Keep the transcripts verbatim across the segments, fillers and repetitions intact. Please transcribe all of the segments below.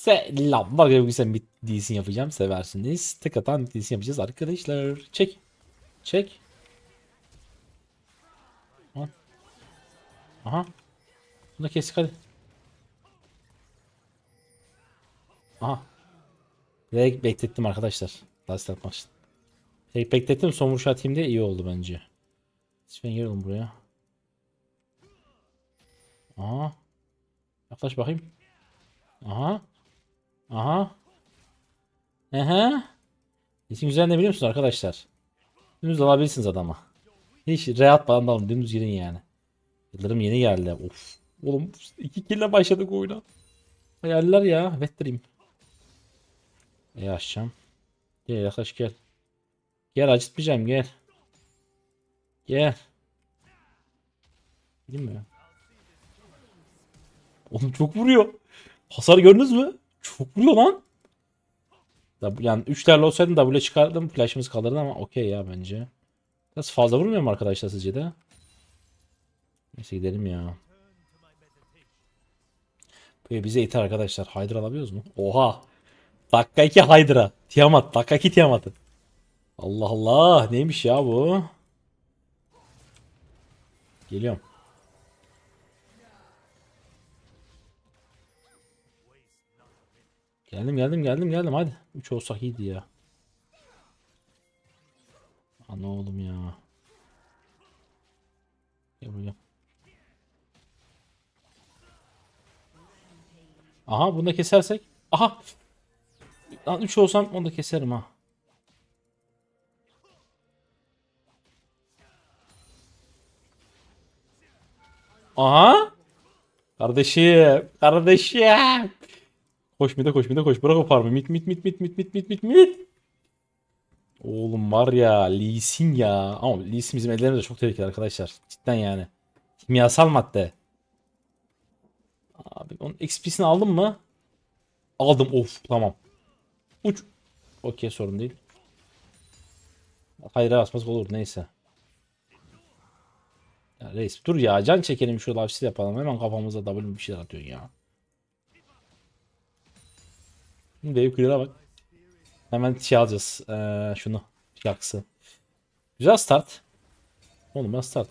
Selam. Var ya bugün sen bir D C'sini yapacağım. Seversiniz. Tek atan D C'sini yapacağız arkadaşlar. Çek. Çek. Aha. Aha. Bunu da kestik hadi. Aha. Direkt beklettim arkadaşlar. Last atmak için. Direkt beklettim. Son vuruş atayım diye iyi oldu bence. Lütfen gelin buraya. Aha. Yaklaş bakayım. Aha. Aha. Aha. İsim güzel ne biliyor musunuz arkadaşlar? Dümdüz alabilirsiniz adama. Hiç rehat falan da alın. Dümdüz girin yani. Yıldırım yeni geldi. Of. Oğlum iki kille başladık oyuna. Hayaller ya. Vettireyim. İyi açacağım. Gel yaklaş gel. Gel acıtmayacağım gel. Gel. Değil mi? Oğlum çok vuruyor. Hasar gördünüz mü? Çok vuruyor lan. W- Yani üçlerle olsaydım W çıkardım. Flash'ımız kalırdı ama okey ya bence. Biraz fazla vurmuyor mu arkadaşlar sizce de? Neyse gidelim ya. Böyle bize iter arkadaşlar. Hydra alabiliyoruz mu? Oha. Dakika iki Hydra. Tiamat. Dakika iki Tiamat'ı. Allah Allah. Neymiş ya bu? Geliyorum. Geldim geldim geldim geldim hadi. üç olsak iyiydi ya. Ana oğlum ya. Gel buraya. Aha bunu da kesersek. Aha. Lan üç olsam onu da keserim ha. Aha. Kardeşim. Kardeşim. Koş mide koş mide koş. Bırak o farmı. Mit mit mit mit mit mit mit mit mit. Oğlum var ya Lee Sin ya. Ama Lee Sin bizim ellerimizde çok tehlikeli arkadaşlar. Cidden yani. Kimyasal madde. Abi onun X P'sini aldın mı? Aldım. Of tamam. Uç. Okey sorun değil. Hayır basması olur neyse. Ya reis dur ya can çekelim şu lafsiz yapalım. Hemen kafamıza W bir şeyler atıyorsun ya. Wave clear'a bak. Hemen şey alacağız. Ee, şunu. Yaksı. Güzel start. Oğlum ben start.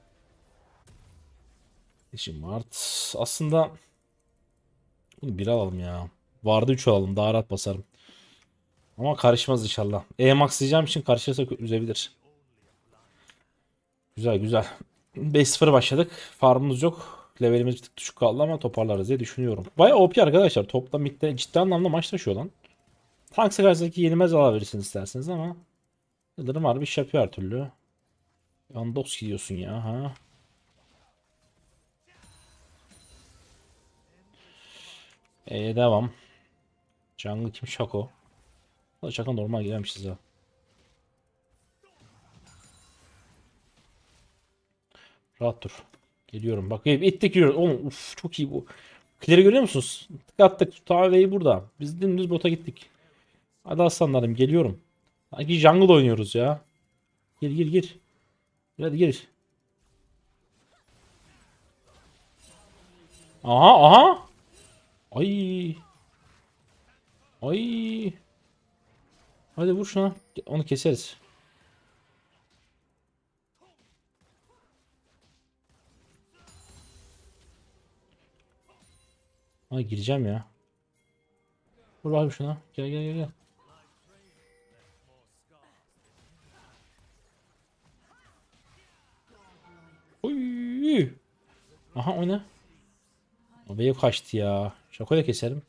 İşim var. Aslında bunu bir alalım ya. Vardı üç alalım. Daha rahat basarım. Ama karışmaz inşallah. E-Max diyeceğim için karışırsa üzebilir. Güzel güzel. beş sıfır başladık. Farmımız yok. Levelimiz bir tık düşük kaldı ama toparlarız diye düşünüyorum. Bayağı O P arkadaşlar. Topla midde ciddi anlamda maç taşıyor lan. Tanksa karşısındaki yenilmez alabilirsiniz isterseniz ama Yıldırım harbi iş yapıyor her türlü. Yandos gidiyorsun ya ha. Ee, devam. Jungle kim Şako? Da Şako normal gelmişiz ha. Rahat dur. Geliyorum. Bak ittik yürüyoruz. Oğlum uf çok iyi bu. Clear'i görüyor musunuz? Tık attık. Taveyi burada. Biz dümdüz bota gittik. Hadi aslanlarım geliyorum. Sanki jungle oynuyoruz ya. Gir gir gir. Hadi gir. Aha aha. Ay. Ay. Hadi vur şuna. Onu keseriz. Ay gireceğim ya. Vur bakayım şuna. Gel gel gel gel. Oy. Aha o ne? O wave kaçtı ya. Şakoyla keserim.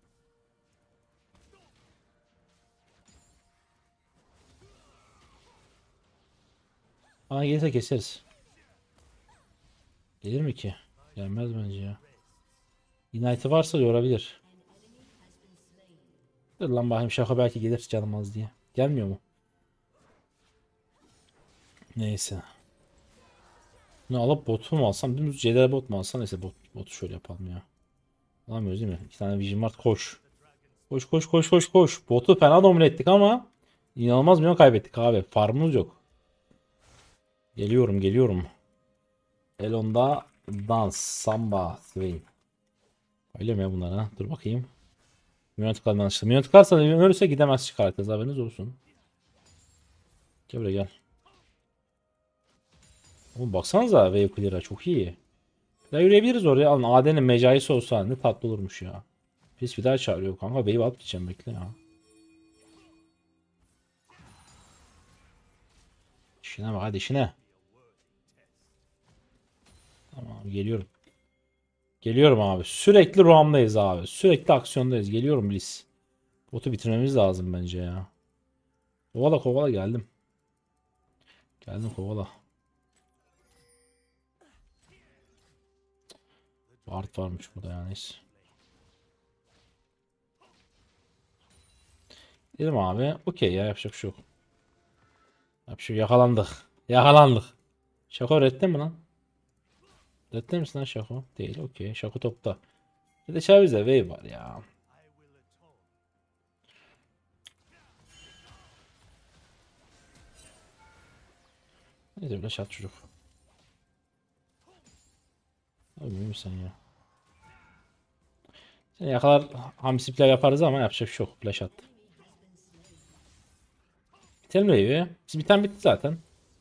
Aa gelirse keseriz. Gelir mi ki? Gelmez bence ya. Unite varsa yorabilir. Dur lan bakayım şaka belki gelir canım az diye. Gelmiyor mu? Neyse. Ne alıp botu mu alsam? Dümdüz C D R bot mu alsam? Neyse bot, botu şöyle yapalım ya. Alamıyoruz değil mi? İki tane Vision Mart koş. Koş koş koş koş koş. Botu fena domine ettik ama inanılmaz milyon kaybettik abi. Farmımız yok. Geliyorum geliyorum. Elon'da dans, samba, swing. Öyle mi ya bunlar ha? Dur bakayım. Minyon tıkladım yanlışlıkla. Minyon tıklarsa ölürse gidemez çıkar herkes, haberiniz olsun. Gel buraya gel. Oğlum baksanıza wave clear'a çok iyi. Ya yürüyebiliriz oraya. Alın A D'nin mecaisi olsa ne tatlı olurmuş ya. Pis bir daha çağırıyor kanka. Wave alıp gideceğim, bekle ya. İşine bak hadi işine. Tamam geliyorum. Geliyorum abi. Sürekli roam'dayız abi. Sürekli aksiyondayız. Geliyorum Bliss. Botu bitirmemiz lazım bence ya. Kovala kovala geldim. Geldim kovala. Bard varmış burada yani. Neyse. Dedim abi. Okey ya, yapacak bir şey yok. Yapacak bir şey yok. Yakalandık. Yakalandık. Şako redde mi lan? Redde misin lan Şako? Değil. Okey. Şako topta. Bir de Chavez'de wave var ya. Neyse bile şat çocuk. Abi mühim sen ya. Seni yakalar hamsi play yaparız ama yapacak bir şey yok. Flash attı. Bitelim wave'i. Biz biten bitti zaten.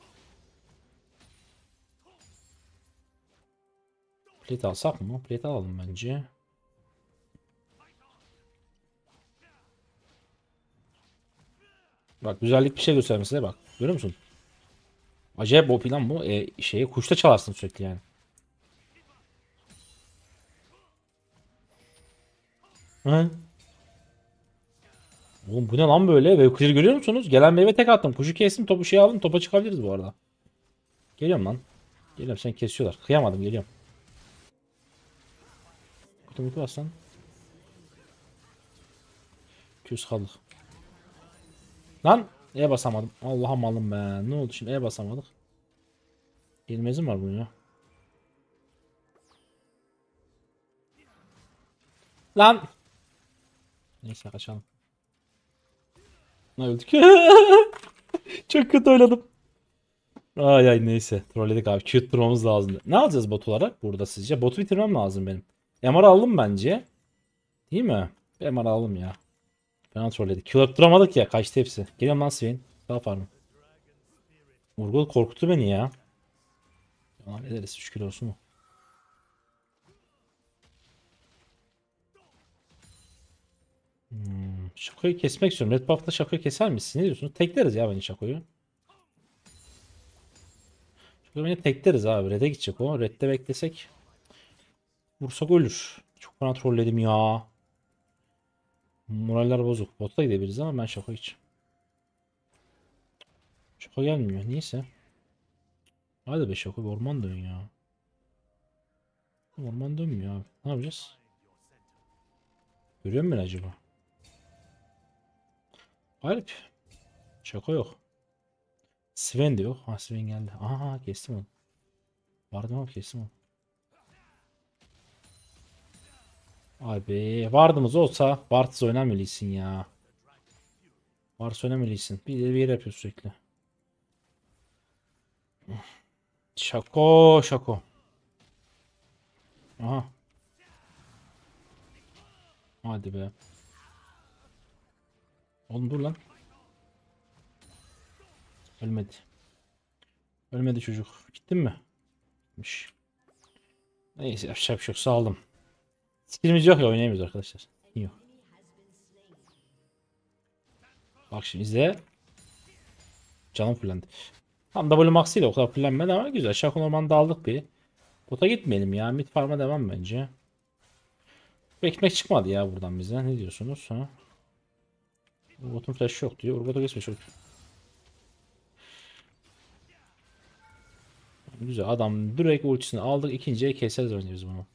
Plate alsak mı? Plate alalım bence. Bak güzellik bir şey göstereyim size bak. Görüyor musun? Acayip o plan bu. E, şeyi kuşta çalarsın sürekli yani. Hı? Oğlum bu ne lan böyle? Ve clear görüyor musunuz? Gelen meyve tek attım. Kuşu kestim, topu şey aldım. Topa çıkabiliriz bu arada. Geliyorum lan. Geliyorum, seni kesiyorlar. Kıyamadım, geliyorum. Kutu mutu bas lan. Küs kaldık. Lan E basamadım. Allah'ım alım be. Ne oldu şimdi? E basamadık. Gelmezim var bunun ya. Lan. Neyse kaçalım. Ne öldük. Çok kötü oynadım. Ay ay neyse. Trolledik abi. Cute durmamız lazım. Ne alacağız bot olarak burada sizce? Botu bitirmem lazım benim. M R aldım bence. Değil mi? Bir M R aldım ya. Fena trolledik. Q duramadık ya. Kaçtı hepsi. Geliyorum lan Swain. Daha farmı. Urgul korkuttu beni ya. Devam ederiz. üç kilosu mu? Hmm, Şako'yu kesmek istiyorum. Red buff'ta Şako'yu keser misin? Ne diyorsunuz? Tekleriz ya bence Şako'yu. Şako'yu bence tekleriz abi. Red'e gidecek o. Red'de beklesek. Vursak ölür. Çok fena trolledim ya. Moraller bozuk. Bot'a gidebiliriz ama ben Şako hiç. Şako gelmiyor. Neyse. Hadi be Şako, bir orman dön ya. Orman dönmüyor abi. Ne yapacağız? Görüyor musun acaba? Garip. Şaka yok. Sven de yok. Ha Sven geldi. Aha kestim onu. Vardım ama kestim onu. Abi vardığımız olsa Bartz oynamalısın ya. Bartz oynamalısın. Bir de bir yer yapıyor sürekli. Şako şako. Aha. Hadi be. Oğlum dur lan. Ölmedi. Ölmedi çocuk. Gittin mi? Gitmiş. Neyse yapacak bir şey yok. Sağ olun. Skillimiz yok ya, oynayamıyoruz arkadaşlar. Yok. Bak şimdi izle. Canım fullendi. Tam W max ile o kadar fullenmedi ama güzel. Şakon ormanında aldık bir. Bota gitmeyelim ya. Mid farm'a devam bence. Ekmek çıkmadı ya buradan bize. Ne diyorsunuz? Ha? Botun flash yok diyor. Urgot'a geçmiş yok. Güzel adam direkt ultisini aldık. İkinciye keseriz önce biz bunu.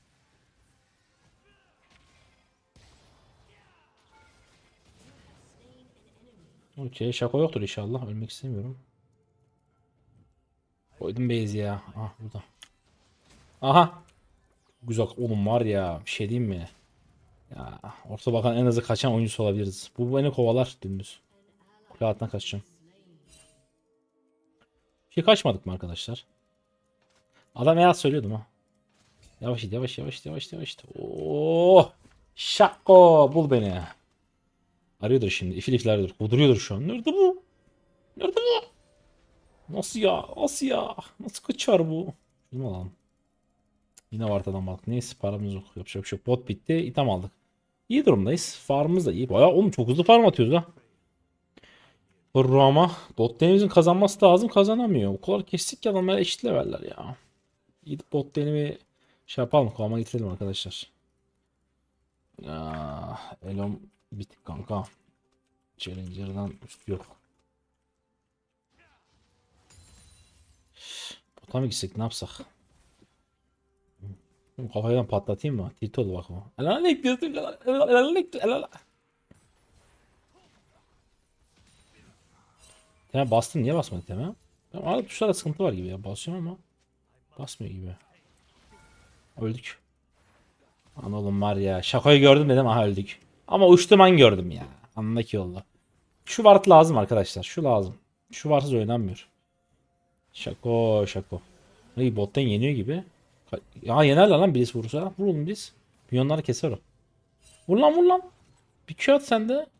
Okey. Şako yoktur inşallah. Ölmek istemiyorum. Koydum base ya. Ah burada. Aha. Güzel oğlum var ya. Bir şey diyeyim mi? Ya orta bakan en hızlı kaçan oyuncusu olabiliriz. Bu beni kovalar dümdüz. Kule altına kaçacağım. Şey kaçmadık mı arkadaşlar? Adam ya söylüyordum ha. Yavaş it, yavaş yavaş yavaş yavaş. Oh! Şako bul beni. Arıyordur şimdi. İfil ifil arıyordur. Kuduruyordur şu an. Nerede bu? Nerede bu? Nasıl ya? Nasıl ya? Nasıl kaçar bu? Şunu mu alalım? Yine var adam aldık. Neyse paramız yok. Yapacak bir şey yok. Bot bitti. İtem aldık. İyi durumdayız. Farmımız da iyi. Bayağı oğlum çok hızlı farm atıyoruz ha. Hırrı ama bot lane'imizin kazanması lazım. Kazanamıyor. O kadar kestik ki adamlar eşit leveller ya. Gidip bot lane'i bir şey yapalım. Kovama getirelim arkadaşlar. Ya, Elom bitik kanka. Challenger'dan üst yok. Bota mı gitsek ne yapsak? Kafadan patlatayım mı? Tilt oldu bak o. Elana ne diyorsun? Elana ne diyorsun? Tema bastım, niye basmadı tema? Ben arada tuşlarda sıkıntı var gibi ya. Basıyorum ama basmıyor gibi. Öldük. Lan oğlum var ya. Şakoyu gördüm dedim, aha öldük. Ama uçtum an gördüm ya. Anla ki oldu. Şu ward lazım arkadaşlar. Şu lazım. Şu warsız oynanmıyor. Şako şako. İyi, bottan yeniyor gibi. Ka- Ya yenerler lan birisi vurursa. Vur oğlum biz. Milyonları keser o. Vur lan vur lan. Bir Q at sen de.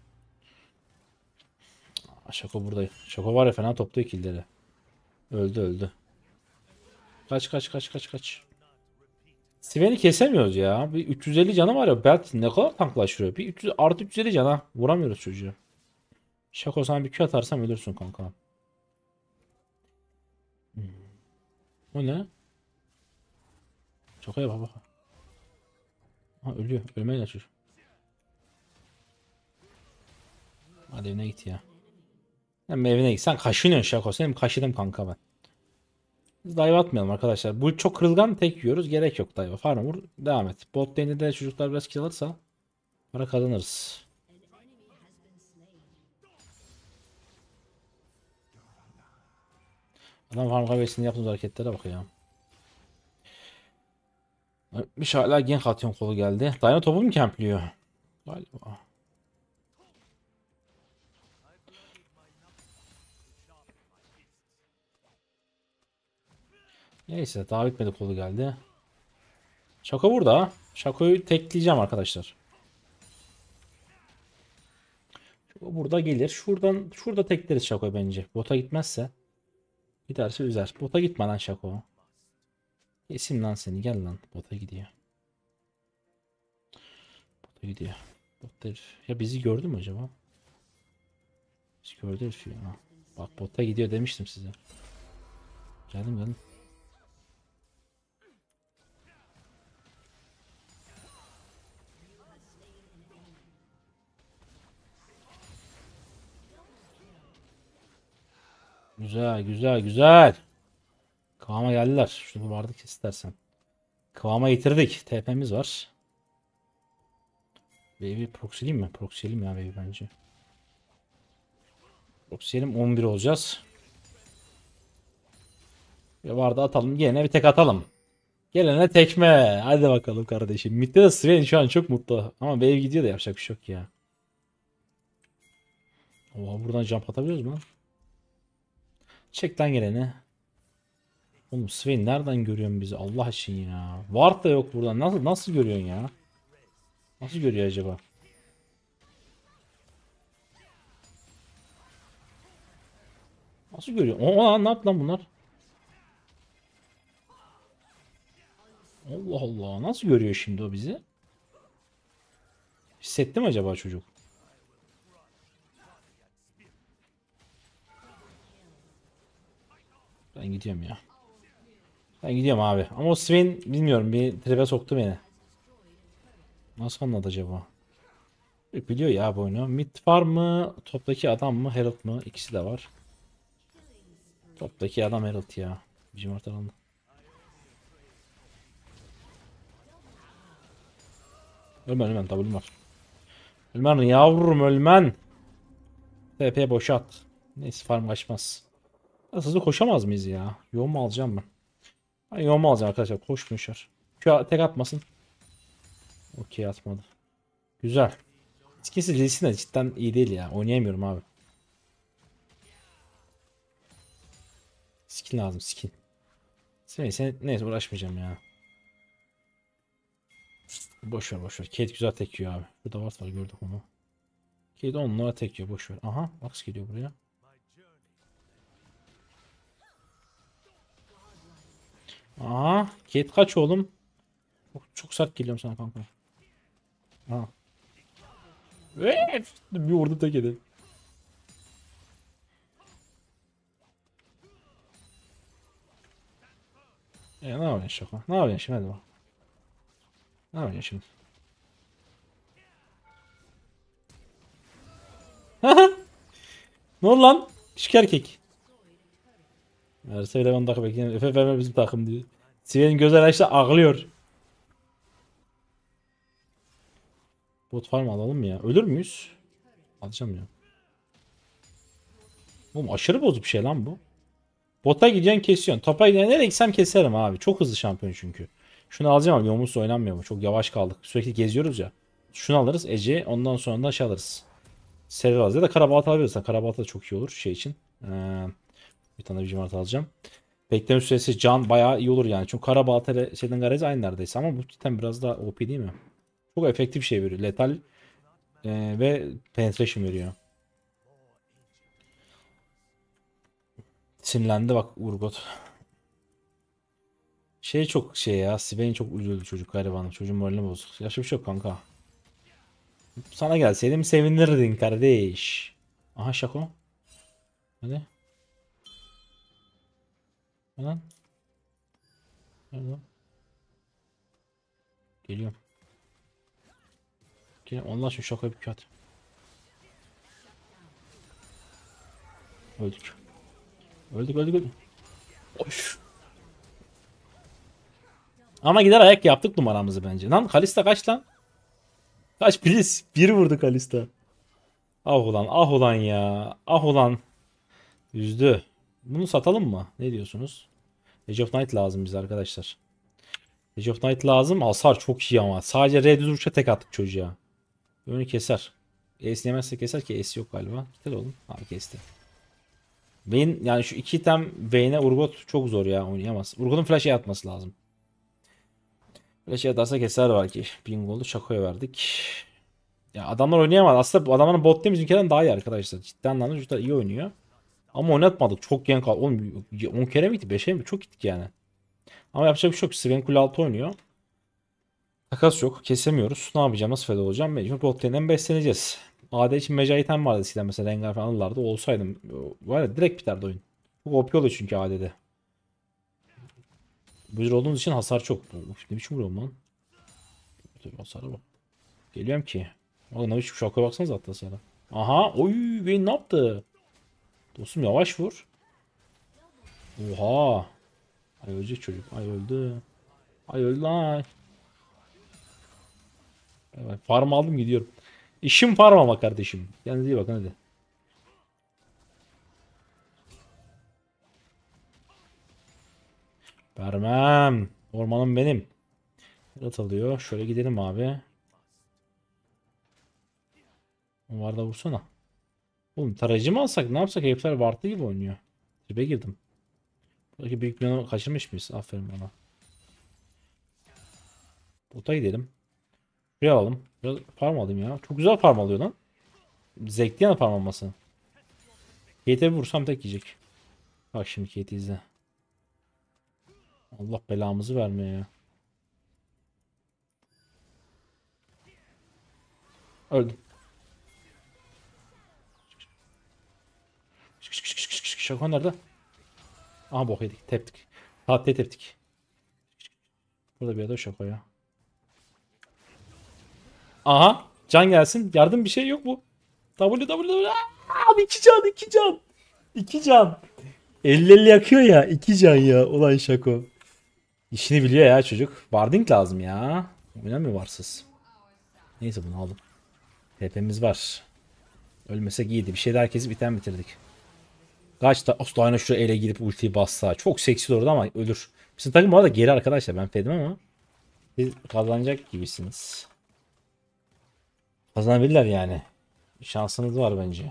Aa, Şako burada. Şako var ya, fena topluyor killleri. Öldü öldü. Kaç kaç kaç kaç kaç. Sven'i kesemiyoruz ya. Bir üç yüz elli canı var ya. Belki ne kadar tanklaşıyor. Bir üç yüz artı üç yüz elli cana. Vuramıyoruz çocuğu. Şako, sana bir Q atarsam ölürsün kanka. Hmm. O ne? Şakoya bak bak. Ha, ölüyor. Ölmeye çalışıyor. Hadi evine git ya. Sen evine git. Sen kaşınıyorsun Şako. Senin kaşıdım kanka ben. Biz dive atmayalım arkadaşlar. Bu çok kırılgan, tek yiyoruz. Gerek yok dive. Farm vur. Devam et. Bot lane'de de çocuklar biraz kill alırsa para kazanırız. Adam farm kaybetsin, yaptığımız hareketlere bak ya. Bir şey hala gank atıyorsun, kolu geldi. Dino topu mu campliyor? Galiba. Neyse, daha bitmedi, kolu geldi. Şako burada. Şako'yu tekleyeceğim arkadaşlar. Şako burada gelir. Şuradan şurada tekleriz Şako'yu bence. Bota gitmezse. Giderse üzer. Bota gitme lan Şako. Kesin lan seni. Gel lan. Bota gidiyor. Bota gidiyor. Bota herif. Ya bizi gördü mü acaba? Bizi gördü herif ya. Bak bota gidiyor demiştim size. Geldim geldim. Güzel güzel güzel. Kıvama geldiler. Şunu vardık istersen. Kıvama getirdik. T P'miz var. Baby proxy'liyim mi? Proxy'liyim ya baby bence. Proxy'lim on bir olacağız. Ve vardı atalım. Gene bir tek atalım. Gelene tekme. Hadi bakalım kardeşim. Mid'de de Sven şu an çok mutlu. Ama baby gidiyor da yapacak bir şey yok ya. Oha, buradan jump atabiliyoruz mu? Çek lan geleni. Oğlum Sven nereden görüyorsun bizi Allah için ya. Ward da yok buradan. Nasıl nasıl görüyorsun ya? Nasıl görüyor acaba? Nasıl görüyor? O ne yaptı lan bunlar? Allah Allah. Nasıl görüyor şimdi o bizi? Hissetti mi acaba çocuk? Ben gidiyorum ya. Ben gidiyorum abi. Ama o Sven bilmiyorum, bir tribe soktu beni. Nasıl anladı acaba? E, Biliyor ya bu oyunu. Mid var mı? Toptaki adam mı? Herald mı? İkisi de var. Toptaki adam Herald ya. Bizim ortadan. Ölmen ölmen. W'm var. Ölmen yavrum ölmen. T P boşa at. Neyse farm kaçmaz. Biraz hızlı koşamaz mıyız ya? Yoğun mu alacağım ben? Ben yoğun mu alacağım arkadaşlar? Koşmuşlar. Şu tek atmasın. Okey, atmadı. Güzel. Skillsiz Lee Sin de cidden iyi değil ya. Oynayamıyorum abi. Skin lazım, skin. Sen, sen neyse, uğraşmayacağım ya. Boş ver boş ver. Kate güzel tek yiyor abi. Burada var var, gördük onu. Kedi onlara tek yiyor. Boş ver. Aha. Max geliyor buraya. Aha. Kate kaç oğlum? Çok, çok sert geliyorum sana kanka. Ha. Evet. Bir vurdu tek yedi. E, ne yapıyorsun şaka? Ne yapıyorsun şimdi hadi bak. Ne yapıyorsun şimdi? Ne oldu lan? Küçük erkek. Verse bile on dakika bekleyin. Efe verme bizim takım diyor. Siven'in gözler açtı ağlıyor. Bot farm alalım mı ya? Ölür müyüz? Alacağım ya. Oğlum aşırı bozuk bir şey lan bu. Bota gidiyorsun kesiyorsun. Topa gidiyorsun. Nereye gitsem keserim abi. Çok hızlı şampiyon çünkü. Şunu alacağım ama Yomus oynanmıyor mu? Çok yavaş kaldık. Sürekli geziyoruz ya. Şunu alırız Ece. Ondan sonra da şey alırız. Seri alırız. Ya da Karabalta alabilirsen. Karabalta da çok iyi olur şey için. Ee, bir tane bir cimart alacağım. Bekleme süresi can bayağı iyi olur yani. Çünkü Karabalta ile şeyden Garezi aynı neredeyse. Ama bu cidden biraz daha O P değil mi? Çok efektif şey veriyor. Letal e, ve penetration veriyor. Sinirlendi bak Urgot. Şey çok şey ya. Swain çok üzüldü çocuk garibanım. Çocuğun moralini bozuk. Yaşa bir şey yok kanka. Sana gelseydim sevinirdin kardeş. Aha Şako. Hadi. Lan. Nerede? Geliyorum. Geliyorum. Allah şu Şako'ya bir kat. Öldük. Öldük öldük öldük. Of. Ama gider ayak yaptık numaramızı bence. Lan Kalista kaç lan? Kaç please. Bir vurdu Kalista. Ah ulan ah ulan ya. Ah ulan. Üzdü. Bunu satalım mı? Ne diyorsunuz? Age of Night lazım bize arkadaşlar. Age of Night lazım. Hasar çok iyi ama. Sadece R düz vuruşa tek attık çocuğa. Önü keser. Ace yemezse keser ki Ace yok galiba. Gider oğlum. Abi kesti. Vayne yani şu iki item Vayne'e Urgot çok zor ya oynayamaz. Urgot'un flash'e atması lazım. Flash'e atarsa keser belki. Bingol'u Chaco'ya verdik. Ya adamlar oynayamaz. Aslında bu adamların bot team bizimkilerden daha iyi arkadaşlar. Ciddi anlamda çocuklar iyi oynuyor. Ama oynatmadık. Çok gen kaldı. Oğlum on kere mi gitti? beşe mi? Çok gittik yani. Ama yapacak bir şey yok. Sven kule altı oynuyor. Takas yok. Kesemiyoruz. Ne yapacağım? Nasıl feda olacağım? Mecbur bot lane'den besleneceğiz. A D için Meca item vardı eskiden mesela. Rengar falan alırlardı. Olsaydım. Var ya direkt biterdi oyun. Çok O P oluyor çünkü A D'de. Buzur olduğumuz için hasar çok. Uf, ne biçim vuruyorum lan? Tabii hasara bak. Geliyorum ki. Oğlum ne biçim şoka baksanıza hatta sana. Aha. Oy Vayne ne yaptı? Dostum yavaş vur. Oha. Ay ölecek çocuk. Ay öldü. Ay öldü lan. Evet, farm aldım gidiyorum. İşim farm ama kardeşim. Kendinize iyi bakın hadi. Vermem. Ormanım benim. Yarat alıyor. Şöyle gidelim abi. Var da vursana. Oğlum tarayıcı mı alsak ne yapsak herifler vartı gibi oynuyor. Tribe girdim. Buradaki büyük planı kaçırmış mıyız? Aferin bana. Bota gidelim. Şuraya alalım. Biraz farm alayım ya. Çok güzel farm alıyor lan. Zevkli yana farm alması. Kate'e vursam tek yiyecek. Bak şimdi Kate izle. Allah belamızı vermeye ya. Öldüm. Şaka nerede? Aha bok yedik. Teptik. Tahtaya teptik. Burada bir yerde şaka ya. Aha. Can gelsin. Yardım bir şey yok mu? W W W. Abi iki can iki can. iki can. elli elli yakıyor ya. iki can ya. Ulan şako. İşini biliyor ya çocuk. Warding lazım ya. Oynamıyor varsız. Neyse bunu aldım. T P'miz var. Ölmesek iyiydi. Bir şey de herkesi biten bitirdik. Kaç da Aslan'a şuraya ele girip ultiyi bassa. Çok seksi olurdu ama ölür. Bizim takım bu arada geri arkadaşlar. Ben fedim ama. Siz kazanacak gibisiniz. Kazanabilirler yani. Şansınız var bence.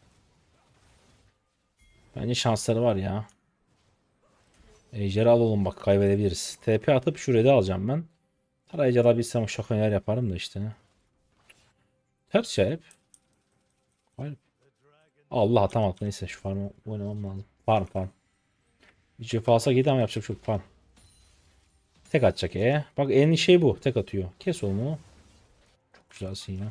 Bence şansları var ya. Ejderha alalım bak kaybedebiliriz. T P atıp şuraya da alacağım ben. Tarayıcı alabilsem o şaka neler yaparım da işte. Ters şey hep. Hayır. Allah tamam neyse şu farmı oynamam lazım. Farm farm. Bir cefasa yedi ama yapacak çok farm. Tek atacak e. Bak en iyi şey bu. Tek atıyor. Kes onu. Çok güzelsin ya.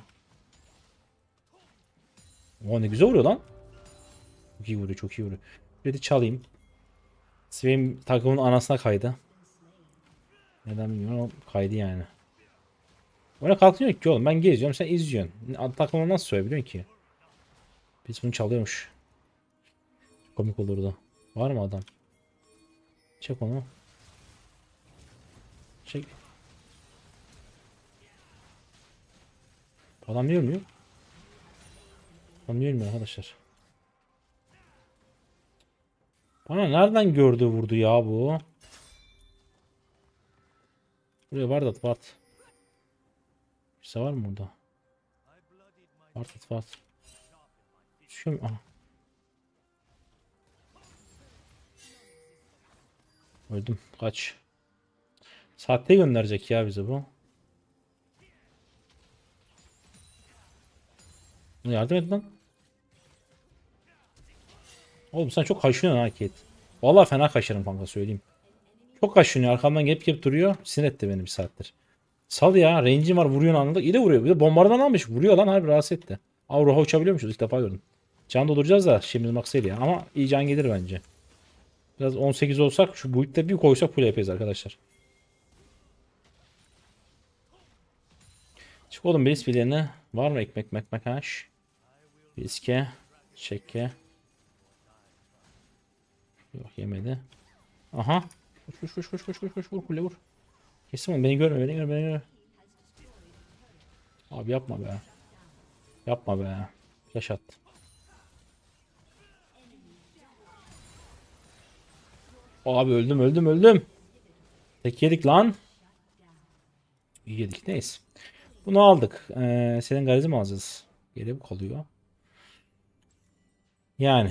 O ne güzel vuruyor lan. Çok iyi vuruyor, çok iyi vuruyor. Red'i çalayım. Benim takımın anasına kaydı. Neden bilmiyorum ama kaydı yani. Öyle kalkmıyor ki oğlum. Ben geziyorum, sen izliyorsun. Takımı nasıl söyleyebiliyorsun ki? Biz bunu çalıyormuş. Komik olurdu. Var mı adam? Çek onu. Çek. Adam niye ölmüyor? Adam niye ölmüyor arkadaşlar? Bana nereden gördü vurdu ya bu? Buraya var da var. Bir şey var mı burada? Var da var. Düşüyor mu? Aha. Öldüm. Kaç. Saatte gönderecek ya bize bu. Yardım et lan. Oğlum sen çok kaşınıyorsun ha Kate. Vallahi fena kaşırım kanka söyleyeyim. Çok kaşınıyor, arkamdan gelip gelip duruyor. Sinir etti beni bir saattir. Sal ya, range'im var, vuruyor anında. İyi de vuruyor. Bir de bombardıman almış. Vuruyor lan, harbi rahatsız etti. Aa, Roha uçabiliyormuşuz, ilk defa gördüm. Can dolduracağız da şimdi maksayla ya. Ama iyi can gelir bence. Biraz on sekiz olsak şu build'de bir koysak full yapacağız arkadaşlar. Çık oğlum base birilerine. Var mı ekmek mekmek haş? Biske. Çekke. Yok yemedi. Aha. Koş koş koş koş koş koş vur kule vur. Kesin onu, beni görme, beni görme, beni görme. Abi yapma be. Yapma be. Flash attı. Abi öldüm öldüm öldüm. Tek yedik lan. İyi yedik, neyse. Bunu aldık. Ee, senin garizi mi alacağız? Geri bu kalıyor. Yani.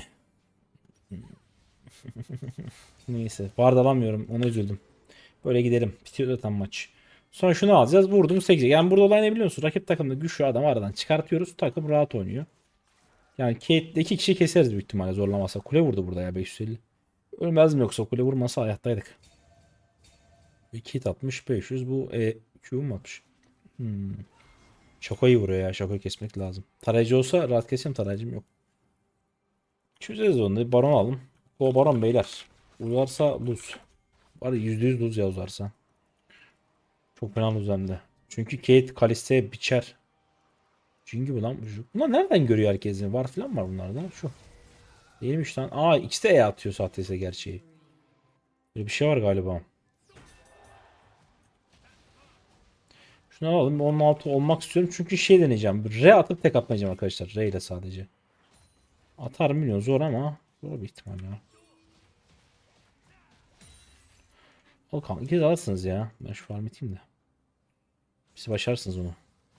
Neyse. Bard alamıyorum. Ona üzüldüm. Böyle gidelim. Bitiyor zaten maç. Sonra şunu alacağız. Vurdum sekiz. Yani burada olay ne biliyor musun? Rakip takımda güçlü adam aradan çıkartıyoruz. Takım rahat oynuyor. Yani Kate'de iki kişi keseriz büyük ihtimalle zorlamasa. Kule vurdu burada ya beş yüz elli. Ölmez mi yoksa kule vurmasa hayattaydık. iki atmış beş yüz, bu e, Q mu atmış? Hmm. Şakoyu vuruyor ya. Şakoyu kesmek lazım. Tarayıcı olsa rahat keseyim, tarayıcım yok. Çözeriz onu. Baron alalım. O baron beyler. Uzarsa lose. Var ya, yüzde yüz lose ya uzarsa. Çok fena lose hem de. Çünkü Kate Kalista'ya biçer. Çünkü bu lan bu çocuk. Bunlar nereden görüyor herkesin? Var falan var bunlarda. Şu. Değilmiş lan. Aa, ikisi de E atıyor sahteyse gerçeği. Böyle bir şey var galiba. Şunu alalım. on altı olmak istiyorum. Çünkü şey deneyeceğim. R atıp tek atmayacağım arkadaşlar. R ile sadece. Atar milyon zor ama zor bir ihtimal ya. Al kanka, ikiniz alırsınız ya. Ben şu farm iteyim de. Siz başarsınız onu.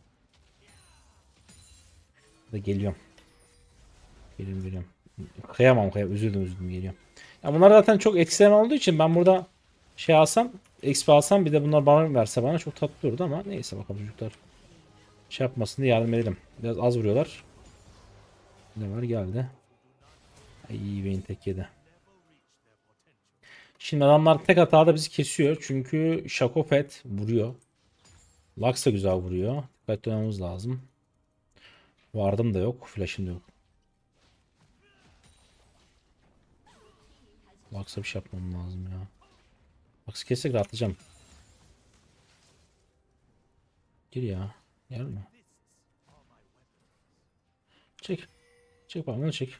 Da geliyorum. Geliyorum geliyorum. Kıyamam kıyamam. Üzüldüm üzüldüm, geliyorum. Ya bunlar zaten çok ekstrem olduğu için ben burada şey alsam, X P alsam, bir de bunlar bana verse bana çok tatlı olurdu ama neyse bakalım, çocuklar şey yapmasın diye yardım edelim. Biraz az vuruyorlar. Ne var geldi. Ay, beyin tek yedi. Şimdi adamlar tek hatada bizi kesiyor. Çünkü Shaco Pet vuruyor. Lux da güzel vuruyor. Dikkatli olmamız lazım. Vardım da yok. Flash'ım da yok. Lux'a bir şey yapmam lazım ya. Lux'ı kessek rahatlayacağım. Gir ya. Gelme. Çek. Çek bana, çek.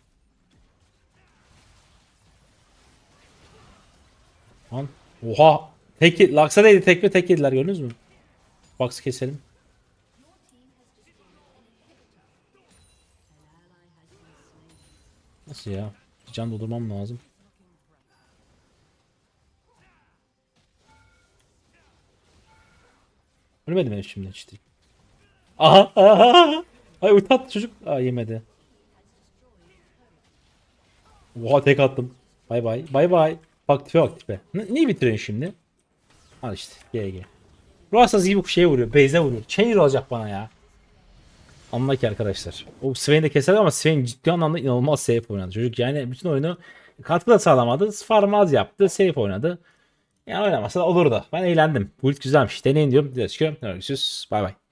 Lan. Oha. Tek Lux'a değdi, tek mi tek yediler, gördünüz mü? Lux'ı keselim. Nasıl ya? Can doldurmam lazım. Ölmedi mi şimdi işte. Aha, aha. Ay utat çocuk. Aa, yemedi. Oha, tek attım. Bay bay. Bay bay. Bak tipe bak tipe. N niye bitiriyorsun şimdi? Al işte. G G. Ruh hastası gibi şey vuruyor. Beyze vuruyor. Chain olacak bana ya. Anla ki arkadaşlar. O Swain'i de keser ama Swain ciddi anlamda inanılmaz safe oynadı. Çocuk yani bütün oyunu katkı da sağlamadı. Farm az yaptı. Safe oynadı. Yani oynamasa da olurdu. Ben eğlendim. Bu ilk güzelmiş. Deneyin diyorum. Görüşürüz. Bay bay.